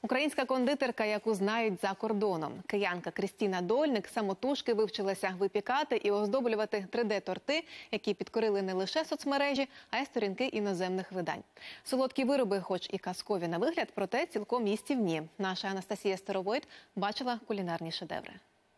Українська кондитерка, яку знають за кордоном. Киянка Крістіна Дольник самотужки вивчилася випікати і оздоблювати 3D-торти, які підкорили не лише соцмережі, а й сторінки іноземних видань. Солодкі вироби, хоч і казкові на вигляд, проте цілком їстівні. Наша Анастасія Старовойт бачила кулінарні шедеври.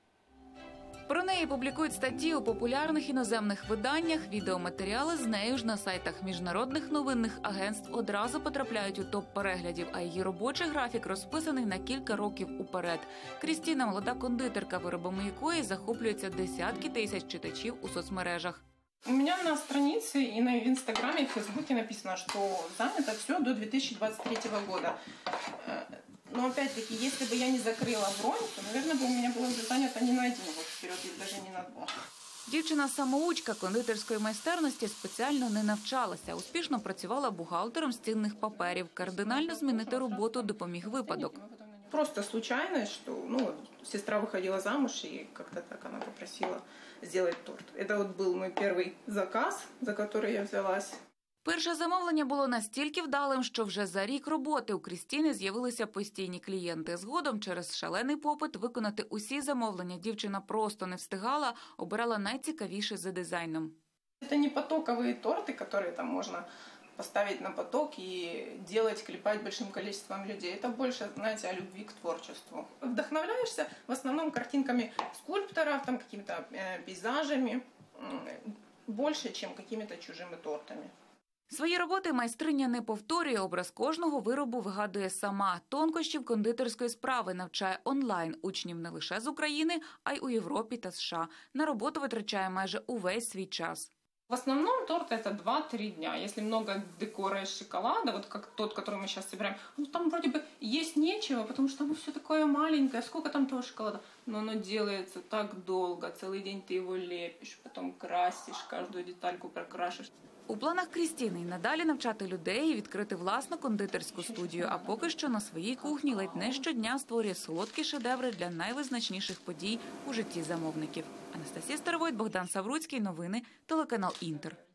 Про неї публікують статті у популярних іноземних виданнях, відеоматеріали з нею ж на сайтах міжнародних новинних агентств одразу потрапляють у топ переглядів, а її робочий графік розписаний на кілька років уперед. Крістіна – молода кондитерка, виробами якої захоплюються десятки тисяч читачів у соцмережах. У меня на странице и в Инстаграме, и в Фейсбуке написано, что занято все до 2023 года. Но опять-таки, если бы я не закрыла бронь, то, наверное, бы у меня было бы занято не на 1 год вперед, и даже не на 2. Дівчина-самоучка кондитерської майстерності спеціально не навчалася. Успішно працювала бухгалтером з цінних паперів. Кардинально змінити роботу допоміг випадок. Просто случайность, что сестра выходила замуж, и как-то так она попросила сделать торт. Это вот был мой первый заказ, за который я взялась. Перше замовлення було настільки вдалим, що вже за рік роботи у Крістіни з'явилися постійні клієнти. Згодом через шалений попит виконати усі замовлення дівчина просто не встигала, обирала найцікавіше за дизайном. Это не потоковые торты, которые там можно поставить на поток и делать, клепать большим количеством людей. Это больше, знаете, о любви к творчеству. Вдохновляешься в основном картинками скульпторов, там какими-то пейзажами, больше, чем какими-то чужими тортами. Свої роботи майстриня не повторює, образ кожного виробу вигадує сама. Тонкощів кондитерської справи навчає онлайн учнів не лише з України, а й у Європі та США. На роботу витрачає майже увесь свій час. В основном торт это 2-3 дня. Если много декора из шоколада, вот как тот, который мы сейчас собираем, там вроде бы есть нечего, потому что все такое маленькое, сколько там того шоколада. Но оно делается так долго, целый день ты его лепишь, потом красишь, каждую детальку прокрашиваешь. У планах Крістіни надалі навчати людей і відкрити власну кондитерську студію, а поки що на своїй кухні ледь не щодня створює солодкі шедеври для найвизначніших подій у житті замовників. Анастасія Старовойт, Богдан Савруцький. Новини. Телеканал Інтер.